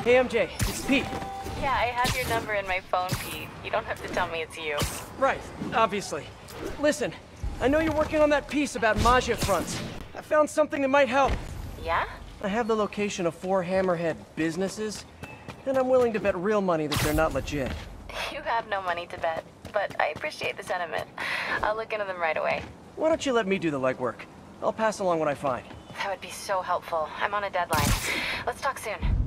Hey, MJ, it's Pete. Yeah, I have your number in my phone, Pete. You don't have to tell me it's you. Right, obviously. Listen, I know you're working on that piece about Maggia fronts. I found something that might help. Yeah? I have the location of 4 Hammerhead businesses, and I'm willing to bet real money that they're not legit. You have no money to bet, but I appreciate the sentiment. I'll look into them right away. Why don't you let me do the legwork? I'll pass along what I find. That would be so helpful. I'm on a deadline. Let's talk soon.